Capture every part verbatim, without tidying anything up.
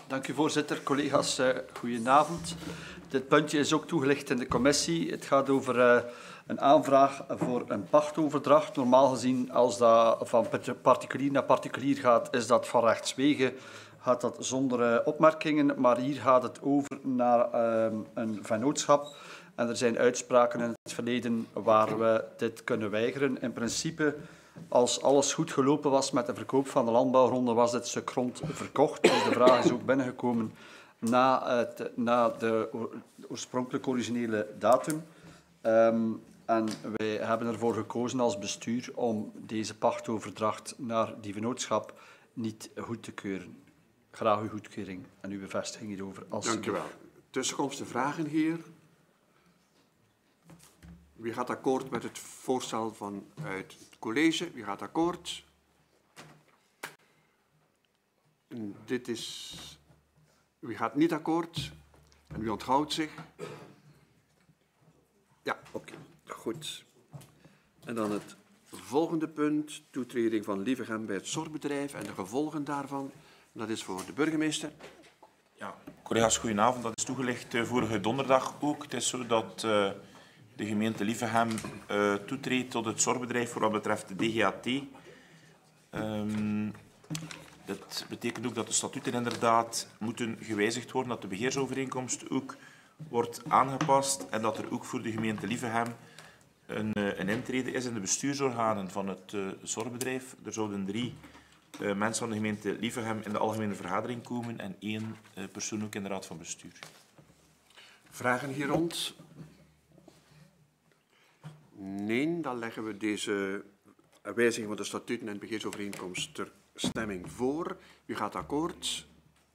Dank u, voorzitter. Collega's, uh, goedenavond. Dit puntje is ook toegelicht in de commissie. Het gaat over uh, een aanvraag voor een pachtoverdracht. Normaal gezien, als dat van particulier naar particulier gaat, is dat van rechtswege. Gaat dat zonder uh, opmerkingen, maar hier gaat het over naar uh, een vennootschap. En er zijn uitspraken in het verleden waar we dit kunnen weigeren. In principe, als alles goed gelopen was met de verkoop van de landbouwgronden, was dit stuk grond verkocht. Dus de vraag is ook binnengekomen na, het, na de oorspronkelijke originele datum. Um, en wij hebben ervoor gekozen als bestuur om deze pachtoverdracht naar die vennootschap niet goed te keuren. Graag uw goedkeuring en uw bevestiging hierover. Dank u wel. Tussenkomstige vragen hier. Wie gaat akkoord met het voorstel vanuit het college? Wie gaat akkoord? En dit is... Wie gaat niet akkoord? En wie onthoudt zich? Ja, oké. Okay. Goed. En dan het volgende punt. Toetreding van Lievegem bij het zorgbedrijf en de gevolgen daarvan. Dat is voor de burgemeester. Ja, collega's, goedenavond. Dat is toegelicht uh, vorige donderdag ook. Het is zo dat uh, de gemeente Lievegem uh, toetreedt tot het zorgbedrijf voor wat betreft de D G A T. Um, dat betekent ook dat de statuten inderdaad moeten gewijzigd worden, dat de beheersovereenkomst ook wordt aangepast en dat er ook voor de gemeente Lievegem een, uh, een intrede is in de bestuursorganen van het uh, zorgbedrijf. Er zouden drie uh, mensen van de gemeente Lievegem in de algemene vergadering komen en één uh, persoon ook in de raad van bestuur. Vragen hier rond? Nee, dan leggen we deze wijziging van de statuten en beheersovereenkomst ter stemming voor. Wie gaat akkoord?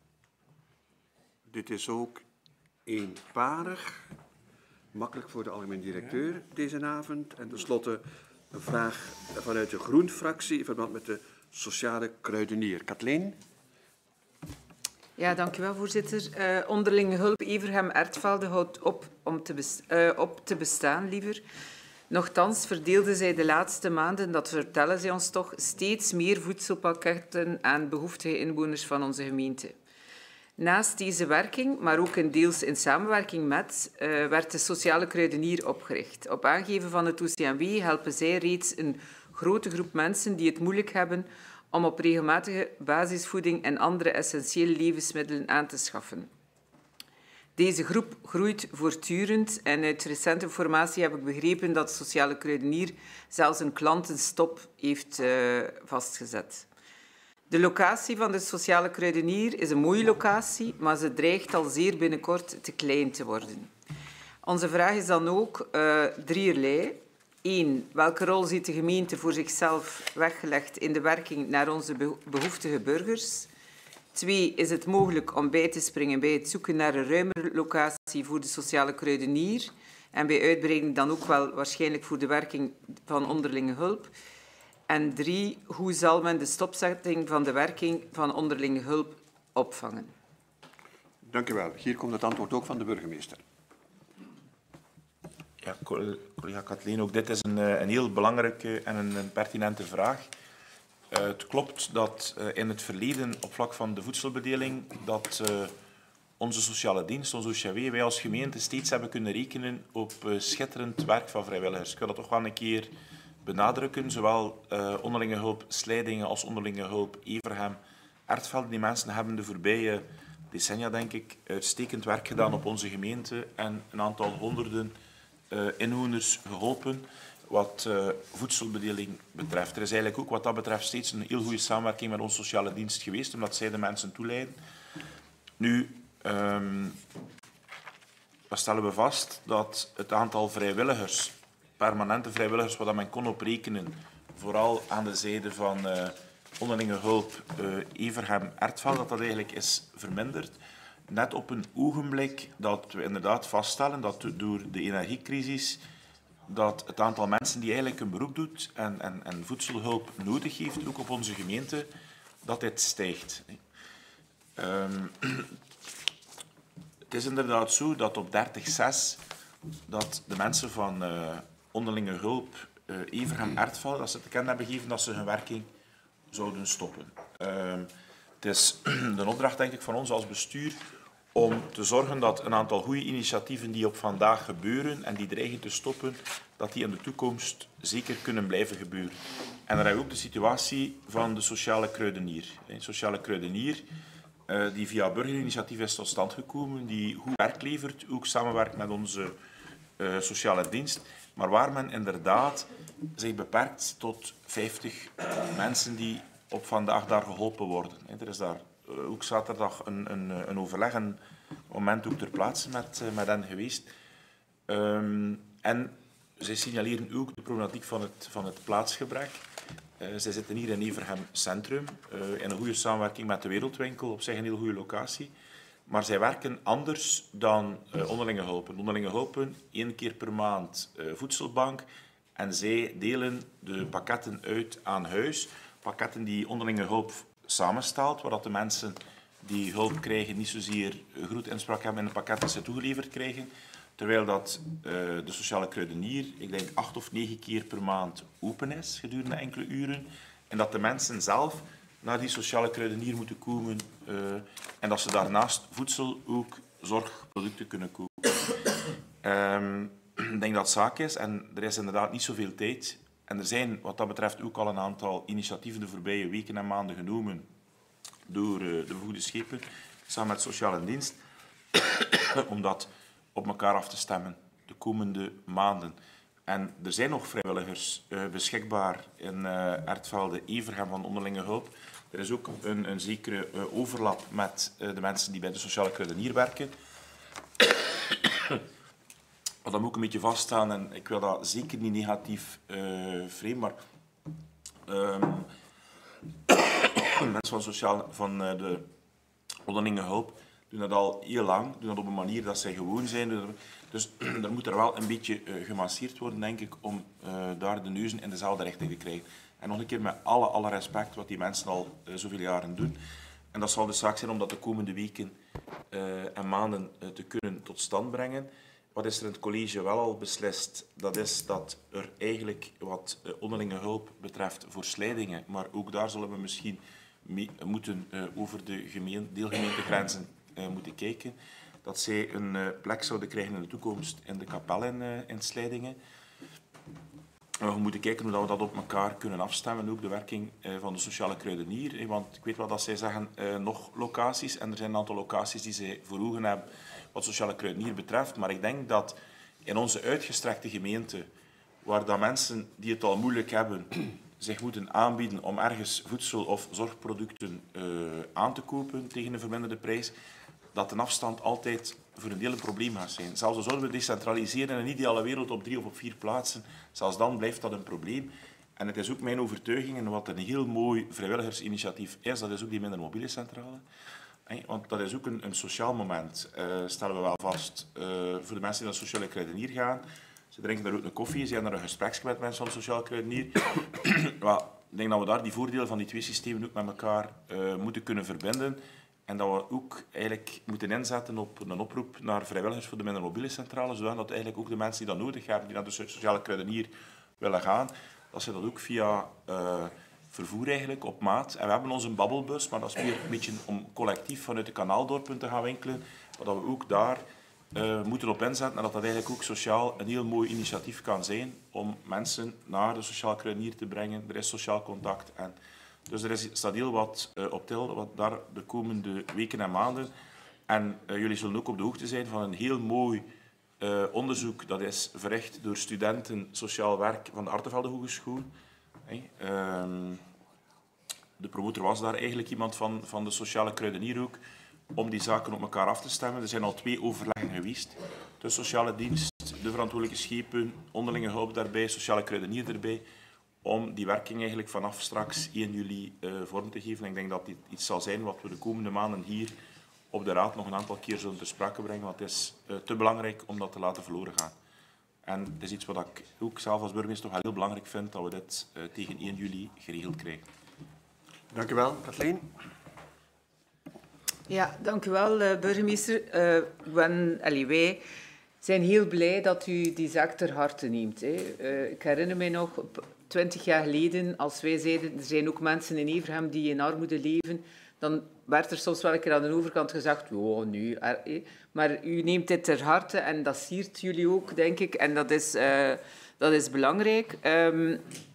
Dit is ook eenparig. Makkelijk voor de algemeen directeur deze avond. En tenslotte een vraag vanuit de Groen-fractie in verband met de sociale kruidenier. Kathleen? Ja, dank u wel, voorzitter. Uh, onderlinge hulp Evergem-Ertvelde houdt op, om te best, uh, op te bestaan, liever. Nochtans verdeelden zij de laatste maanden, dat vertellen zij ons toch, steeds meer voedselpakketten aan behoeftige inwoners van onze gemeente. Naast deze werking, maar ook in deels in samenwerking met, uh, werd de sociale kruidenier opgericht. Op aangeven van het O C M W helpen zij reeds een grote groep mensen die het moeilijk hebben om op regelmatige basisvoeding en andere essentiële levensmiddelen aan te schaffen. Deze groep groeit voortdurend en uit recente informatie heb ik begrepen dat de sociale kruidenier zelfs een klantenstop heeft uh, vastgezet. De locatie van de sociale kruidenier is een mooie locatie, maar ze dreigt al zeer binnenkort te klein te worden. Onze vraag is dan ook uh, drieërlei. Eén, welke rol ziet de gemeente voor zichzelf weggelegd in de werking naar onze behoeftige burgers? Twee, is het mogelijk om bij te springen bij het zoeken naar een ruimere locatie voor de sociale kruidenier en bij uitbreiding dan ook wel waarschijnlijk voor de werking van onderlinge hulp? En drie, hoe zal men de stopzetting van de werking van onderlinge hulp opvangen? Dank u wel. Hier komt het antwoord ook van de burgemeester. Ja, collega Kathleen, ook dit is een, een heel belangrijke en een, een pertinente vraag. Uh, het klopt dat uh, in het verleden op vlak van de voedselbedeling dat uh, onze sociale dienst, onze O C W, wij als gemeente steeds hebben kunnen rekenen op uh, schitterend werk van vrijwilligers. Ik wil dat toch wel een keer benadrukken, zowel uh, onderlinge hulp Slijdingen als onderlinge hulp Evergem, Ertvelde. Die mensen hebben de voorbije decennia, denk ik, uitstekend werk gedaan op onze gemeente en een aantal honderden uh, inwoners geholpen. Wat uh, voedselbedeling betreft. Er is eigenlijk ook wat dat betreft steeds een heel goede samenwerking met onze sociale dienst geweest, omdat zij de mensen toeleiden. Nu, um, stellen we vast dat het aantal vrijwilligers, permanente vrijwilligers, wat men kon oprekenen, vooral aan de zijde van uh, onderlinge hulp uh, Evergem-Ertvelde, dat dat eigenlijk is verminderd. Net op een ogenblik dat we inderdaad vaststellen dat door de energiecrisis dat het aantal mensen die eigenlijk een beroep doet en, en, en voedselhulp nodig heeft, ook op onze gemeente, dat dit stijgt. Um, het is inderdaad zo dat op dertig zes dat de mensen van uh, onderlinge hulp uh, Evergem-Ertvelde, dat ze te kennen hebben gegeven dat ze hun werking zouden stoppen. Um, Het is de opdracht, denk ik, van ons als bestuur om te zorgen dat een aantal goede initiatieven die op vandaag gebeuren en die dreigen te stoppen, dat die in de toekomst zeker kunnen blijven gebeuren. En dan hebben we ook de situatie van de sociale kruidenier. De sociale kruidenier uh, die via burgerinitiatief is tot stand gekomen, die goed werk levert, ook samenwerkt met onze uh, sociale dienst, maar waar men inderdaad zich beperkt tot vijftig mensen die op vandaag daar geholpen worden. Er is daar ook zaterdag een, een, een overleg, een moment ook ter plaatse met, met hen geweest. Um, en zij signaleren ook de problematiek van het, van het plaatsgebrek. Uh, zij zitten hier in Evergem Centrum, uh, in een goede samenwerking met de Wereldwinkel, op zich een heel goede locatie. Maar zij werken anders dan uh, onderlinge hulpen. Onderlinge hulpen, één keer per maand uh, voedselbank. En zij delen de pakketten uit aan huis. Pakketten die onderlinge hulp samenstelt, waar dat de mensen die hulp krijgen niet zozeer groot inspraak hebben in de pakketten die ze toegeleverd krijgen. Terwijl dat uh, de sociale kruidenier, ik denk acht of negen keer per maand open is, gedurende enkele uren. En dat de mensen zelf naar die sociale kruidenier moeten komen uh, en dat ze daarnaast voedsel ook zorgproducten kunnen kopen. Um, ik denk dat het zaak is, en er is inderdaad niet zoveel tijd. En er zijn wat dat betreft ook al een aantal initiatieven de voorbije weken en maanden genomen door uh, de bevoegde schepen, samen met sociale dienst, om dat op elkaar af te stemmen de komende maanden. En er zijn nog vrijwilligers uh, beschikbaar in uh, Ertvelde, Evergem van onderlinge hulp. Er is ook een, een zekere uh, overlap met uh, de mensen die bij de sociale kruidenier werken. Wat dan moet ik een beetje vaststaan, en ik wil dat zeker niet negatief uh, framen, maar um, mensen van, sociaal, van uh, de onderlinge hulp doen dat al heel lang, doen dat op een manier dat zij gewoon zijn. Dus er moet er wel een beetje uh, gemasseerd worden, denk ik, om uh, daar de neuzen in dezelfde richting te krijgen. En nog een keer met alle, alle respect wat die mensen al uh, zoveel jaren doen. En dat zal de zaak zijn om dat de komende weken uh, en maanden uh, te kunnen tot stand brengen. Wat is er in het college wel al beslist? Dat is dat er eigenlijk wat uh, onderlinge hulp betreft voor Slijdingen, maar ook daar zullen we misschien mee moeten uh, over de gemeen, deelgemeentegrenzen uh, moeten kijken, dat zij een uh, plek zouden krijgen in de toekomst in de kapel in, uh, in Slijdingen. Uh, we moeten kijken hoe we dat op elkaar kunnen afstemmen, ook de werking uh, van de sociale kruidenier. Eh, want ik weet wel dat zij zeggen uh, nog locaties, en er zijn een aantal locaties die zij voor ogen hebben wat sociale kruidenier betreft. Maar ik denk dat in onze uitgestrekte gemeente, waar dat mensen die het al moeilijk hebben, zich moeten aanbieden om ergens voedsel of zorgproducten uh, aan te kopen tegen een verminderde prijs, dat een afstand altijd voor een deel een probleem gaat zijn. Zelfs al zouden we decentraliseren in een ideale wereld op drie of op vier plaatsen, zelfs dan blijft dat een probleem. En het is ook mijn overtuiging, en wat een heel mooi vrijwilligersinitiatief is, dat is ook die minder mobiele centrale. Want dat is ook een, een sociaal moment, uh, stellen we wel vast. Uh, voor de mensen die naar de sociale kruidenier gaan, ze drinken daar ook een koffie, ze hebben daar een gesprek met mensen van de sociale kruidenier. well, ik denk dat we daar die voordelen van die twee systemen ook met elkaar uh, moeten kunnen verbinden. En dat we ook eigenlijk moeten inzetten op een oproep naar vrijwilligers voor de minder mobiele centrale, zodat eigenlijk ook de mensen die dat nodig hebben, die naar de sociale kruidenier willen gaan, dat ze dat ook via uh, vervoer eigenlijk op maat. En we hebben onze babbelbus, maar dat is meer een beetje om collectief vanuit de kanaaldoorpunten te gaan winkelen, maar dat we ook daar uh, moeten op inzetten en dat dat eigenlijk ook sociaal een heel mooi initiatief kan zijn om mensen naar de sociale kruidenier te brengen. Er is sociaal contact en dus er is, staat heel wat uh, op til, wat daar de komende weken en maanden. En uh, jullie zullen ook op de hoogte zijn van een heel mooi uh, onderzoek dat is verricht door studenten sociaal werk van de Artevelde Hogeschool. Hey, uh, de promotor was daar eigenlijk iemand van, van de sociale kruidenier ook, om die zaken op elkaar af te stemmen. Er zijn al twee overleggen geweest. De sociale dienst, de verantwoordelijke schepen, onderlinge hulp daarbij, sociale kruidenier erbij, om die werking eigenlijk vanaf straks één juli uh, vorm te geven. En ik denk dat dit iets zal zijn wat we de komende maanden hier op de Raad nog een aantal keer zullen ter sprake brengen, want het is uh, te belangrijk om dat te laten verloren gaan. En het is iets wat ik ook zelf als burgemeester toch wel heel belangrijk vind, dat we dit uh, tegen één juli geregeld krijgen. Dank u wel, Kathleen. Ja, dank u wel, uh, burgemeester. Uh, when, allee, wij zijn heel blij dat u die zaak ter harte neemt. Hè. Uh, ik herinner mij nog, twintig jaar geleden, als wij zeiden, er zijn ook mensen in Evergem die in armoede leven, dan werd er soms wel een keer aan de overkant gezegd, oh, nu, eh. maar u neemt dit ter harte en dat siert jullie ook, denk ik, en dat is, uh, dat is belangrijk. Um,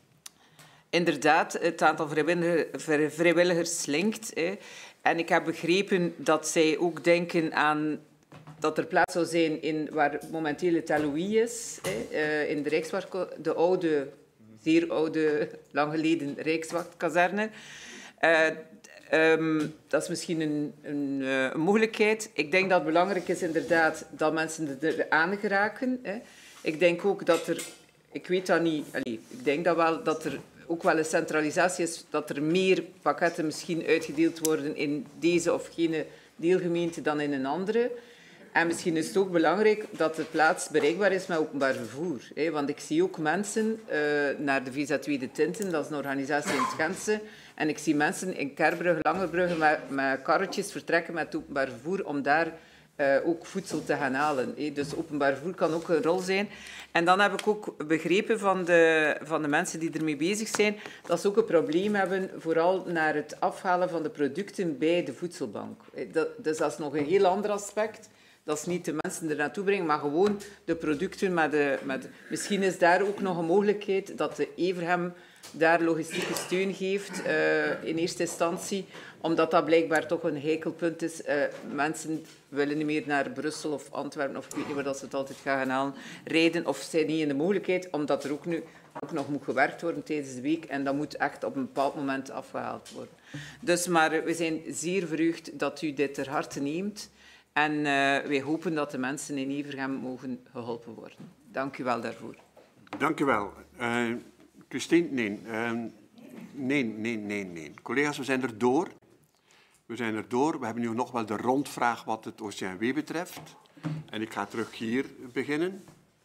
inderdaad, het aantal vrijwilligers, vrijwilligers slinkt. Eh. En ik heb begrepen dat zij ook denken aan dat er plaats zou zijn in waar momenteel het L O I is, eh, in de Rijkswacht, de oude, zeer oude, lang geleden Rijkswachtkazerne. Uh, um, dat is misschien een, een, uh, een mogelijkheid. Ik denk dat het belangrijk is inderdaad dat mensen er aan geraken. Eh. Ik denk ook dat er, ik weet dat niet, allez, ik denk dat wel dat er ook wel een centralisatie is, dat er meer pakketten misschien uitgedeeld worden in deze of gene deelgemeente dan in een andere. En misschien is het ook belangrijk dat de plaats bereikbaar is met openbaar vervoer. Hè? Want ik zie ook mensen uh, naar de V Z W De Tinten, dat is een organisatie in het Gentse. En ik zie mensen in Kerbrugge, Langebrugge met, met karretjes vertrekken met openbaar vervoer om daar uh, ook voedsel te gaan halen. Hè? Dus openbaar vervoer kan ook een rol zijn. En dan heb ik ook begrepen van de, van de mensen die ermee bezig zijn, dat ze ook een probleem hebben, vooral naar het afhalen van de producten bij de voedselbank. Dat, dus dat is nog een heel ander aspect. Dat is niet de mensen er naartoe brengen, maar gewoon de producten. Met de, met... Misschien is daar ook nog een mogelijkheid dat de Evergem daar logistieke steun geeft uh, in eerste instantie, omdat dat blijkbaar toch een heikelpunt is. Uh, mensen willen niet meer naar Brussel of Antwerpen, of ik weet niet waar dat ze het altijd gaan halen, rijden, of zijn niet in de mogelijkheid, omdat er ook nu ook nog moet gewerkt worden tijdens de week en dat moet echt op een bepaald moment afgehaald worden. Dus, maar we zijn zeer verheugd dat u dit ter harte neemt. En uh, wij hopen dat de mensen in Evergem mogen geholpen worden. Dank u wel daarvoor. Dank u wel. Uh, Christine, nee. Uh, nee, nee, nee, nee. Collega's, we zijn er door. We zijn er door. We hebben nu nog wel de rondvraag wat het O C M W betreft. En ik ga terug hier beginnen.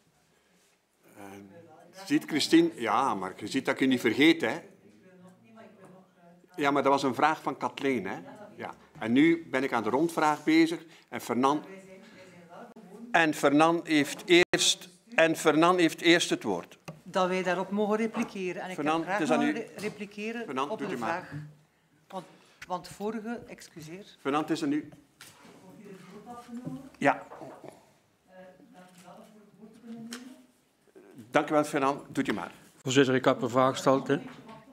Uh, ziet Christine? Ja, maar je ziet dat ik je niet vergeet, hè? Ja, maar dat was een vraag van Kathleen, hè? Ja. En nu ben ik aan de rondvraag bezig en Fernand, en Fernand, heeft, eerst, en Fernand heeft eerst het woord. Dat wij daarop mogen repliceren. En ik Fernand, graag het is aan mogen u. repliceren Fernand, op doet een u maar. vraag. Want, want vorige, excuseer. Fernand, het is aan u. Ja. Dank u wel, Fernand. Doet u maar. Voorzitter, ik heb een vraag gesteld. Hè.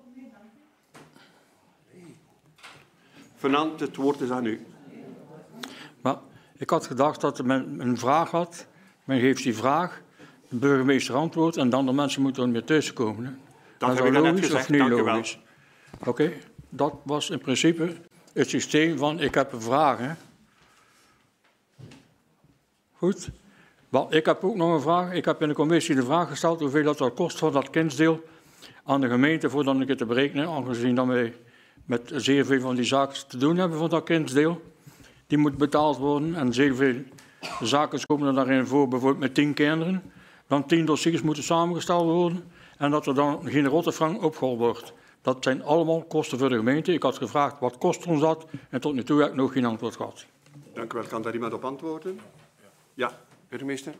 Fernand, het woord is aan u. Maar ik had gedacht dat men een vraag had. Men geeft die vraag, de burgemeester antwoordt en dan de mensen moeten er meer tussenkomen. Hè. Dat is heb ik dat net logisch gezegd. of niet Dank u wel. logisch? Oké, okay. Dat was in principe het systeem van ik heb een vraag. Hè. Goed. Wel, ik heb ook nog een vraag. Ik heb in de commissie de vraag gesteld hoeveel dat, dat kost voor dat kindsdeel aan de gemeente voordat ik het te berekenen, aangezien dat wij met zeer veel van die zaken te doen hebben voor dat kindsdeel. Die moet betaald worden en zeer veel zaken komen er daarin voor, bijvoorbeeld met tien kinderen. Dan tien dossiers moeten samengesteld worden en dat er dan geen rotte frank opgehaald wordt. Dat zijn allemaal kosten voor de gemeente. Ik had gevraagd wat kost ons dat en tot nu toe heb ik nog geen antwoord gehad. Dank u wel. Kan daar iemand op antwoorden? Ja, burgemeester.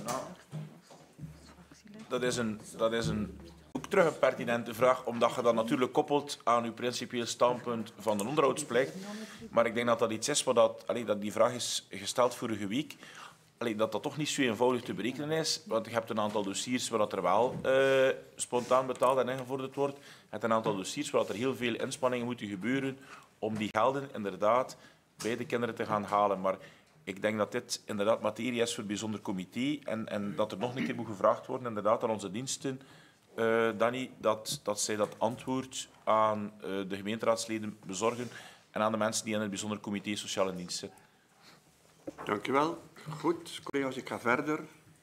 Dat is een, dat is een ook terug een pertinente vraag, omdat je dat natuurlijk koppelt aan uw principieel standpunt van de onderhoudsplicht. Maar ik denk dat dat iets is wat dat, allee, dat die vraag is gesteld vorige week. Allee, dat dat toch niet zo eenvoudig te berekenen is, want je hebt een aantal dossiers waar dat er wel uh, spontaan betaald en ingevorderd wordt. Je hebt een aantal dossiers waar dat er heel veel inspanningen moeten gebeuren om die gelden inderdaad bij de kinderen te gaan halen. Maar ik denk dat dit inderdaad materie is voor het bijzonder comité en, en dat er nog een keer moet gevraagd worden inderdaad aan onze diensten, uh, Danny, dat, dat zij dat antwoord aan uh, de gemeenteraadsleden bezorgen en aan de mensen die in het bijzonder comité sociale dienst zitten. Dank u wel. Goed, collega's, ik ga verder.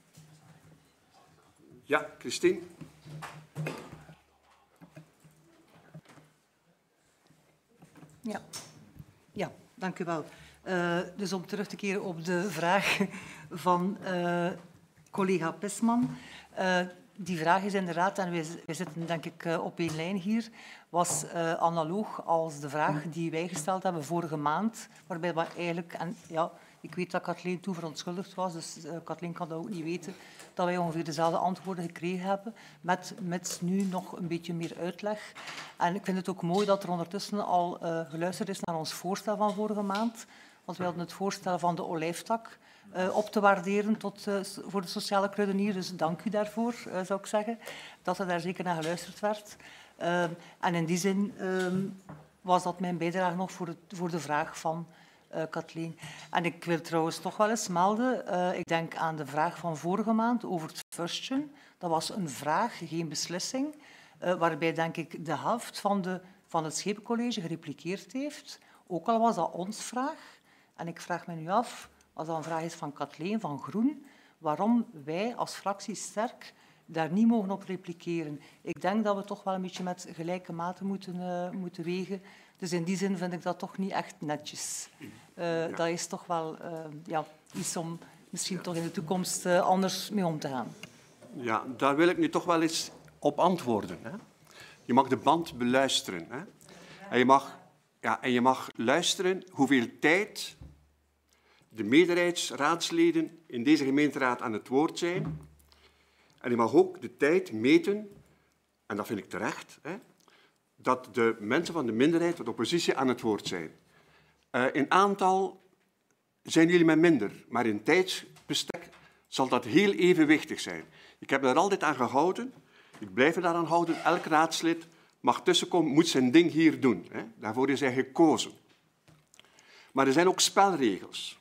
Ja, Christine. Ja, ja dank u wel. Uh, dus om terug te keren op de vraag van uh, collega Pesman. Uh, die vraag is inderdaad, en wij, wij zitten denk ik uh, op één lijn hier, was uh, analoog als de vraag die wij gesteld hebben vorige maand, waarbij we eigenlijk, en ja, ik weet dat Kathleen toen verontschuldigd was, dus uh, Kathleen kan dat ook niet weten, dat wij ongeveer dezelfde antwoorden gekregen hebben, met, met nu nog een beetje meer uitleg. En ik vind het ook mooi dat er ondertussen al uh, geluisterd is naar ons voorstel van vorige maand, want wij hadden het voorstel van de olijftak uh, op te waarderen tot, uh, voor de sociale kruidenier, dus dank u daarvoor, uh, zou ik zeggen, dat er daar zeker naar geluisterd werd. Uh, en in die zin uh, was dat mijn bijdrage nog voor, het, voor de vraag van Uh, Kathleen. En ik wil trouwens toch wel eens melden, uh, ik denk aan de vraag van vorige maand over het fustje. Dat was een vraag, geen beslissing, uh, waarbij denk ik de helft van, de, van het Schepencollege gerepliceerd heeft. Ook al was dat ons vraag. En ik vraag me nu af, als dat een vraag is van Kathleen, van Groen, waarom wij als fractie Sterk daar niet mogen op repliceren. Ik denk dat we toch wel een beetje met gelijke mate moeten, uh, moeten wegen. Dus in die zin vind ik dat toch niet echt netjes. Uh, ja. Dat is toch wel uh, ja, iets om misschien ja. toch in de toekomst uh, anders mee om te gaan. Ja, daar wil ik nu toch wel eens op antwoorden. Hè? Je mag de band beluisteren. Hè? En, je mag, ja, en je mag luisteren hoeveel tijd de meerderheidsraadsleden in deze gemeenteraad aan het woord zijn. En je mag ook de tijd meten, en dat vind ik terecht, hè, dat de mensen van de minderheid, van de oppositie, aan het woord zijn. Uh, in aantal zijn jullie met minder, maar in tijdsbestek zal dat heel evenwichtig zijn. Ik heb er altijd aan gehouden, ik blijf er daaraan houden, elk raadslid mag tussenkomen, moet zijn ding hier doen. Hè. Daarvoor is hij gekozen. Maar er zijn ook spelregels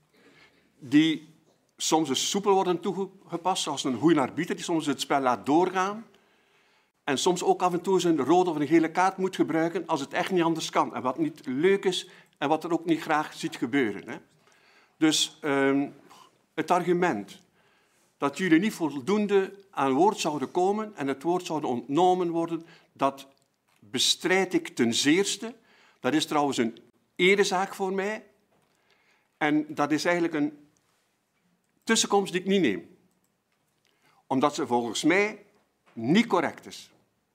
die soms eens soepel worden toegepast, zoals een goeie arbiter die soms het spel laat doorgaan. En soms ook af en toe eens een rode of een gele kaart moet gebruiken als het echt niet anders kan. En wat niet leuk is en wat er ook niet graag ziet gebeuren. Hè. Dus um, het argument dat jullie niet voldoende aan woord zouden komen en het woord zouden ontnomen worden, dat bestrijd ik ten zeerste. Dat is trouwens een erezaak voor mij. En dat is eigenlijk een tussenkomst die ik niet neem. Omdat ze volgens mij niet correct is.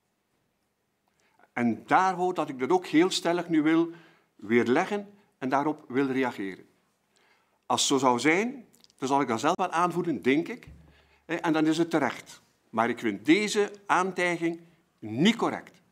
En daar hoort dat ik dat ook heel stellig nu wil weerleggen en daarop wil reageren. Als het zo zou zijn, dan zal ik dat zelf wel aanvoeren, denk ik. En dan is het terecht. Maar ik vind deze aantijging niet correct.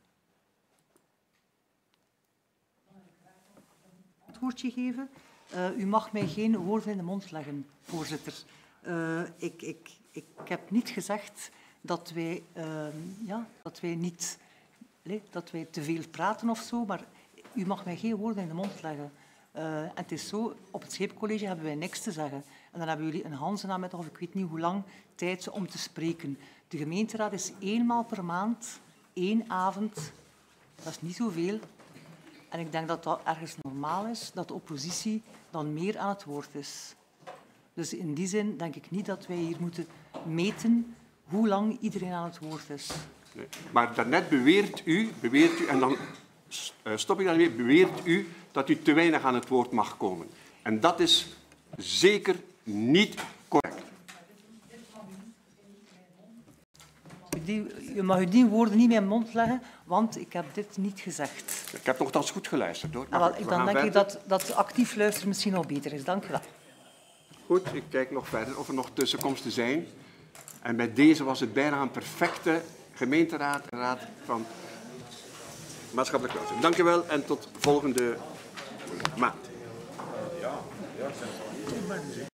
Antwoordje geven. Uh, u mag mij geen woorden in de mond leggen, voorzitter. Uh, ik, ik, ik heb niet gezegd dat wij, uh, ja, dat wij niet, nee, dat wij te veel praten of zo, maar u mag mij geen woorden in de mond leggen. Uh, en het is zo, op het Scheepcollege hebben wij niks te zeggen. En dan hebben jullie een Hanzenamiddag, of ik weet niet hoe lang, tijd om te spreken. De gemeenteraad is eenmaal per maand, één avond. Dat is niet zoveel. En ik denk dat dat ergens normaal is, dat de oppositie dan meer aan het woord is. Dus in die zin denk ik niet dat wij hier moeten meten hoe lang iedereen aan het woord is. Nee. Maar daarnet beweert u, beweert u, en dan stop ik daarmee, beweert u dat u te weinig aan het woord mag komen. En dat is zeker niet correct. Je mag u die woorden niet in mijn mond leggen, want ik heb dit niet gezegd. Ik heb nogthans goed geluisterd, hoor. Ah, wel, dan denk verder. ik dat, dat actief luisteren misschien nog beter is. Dank u wel. Goed, ik kijk nog verder of er nog tussenkomsten zijn. En bij deze was het bijna een perfecte gemeenteraad raad van maatschappelijk welzijn. Dank u wel en tot volgende maand.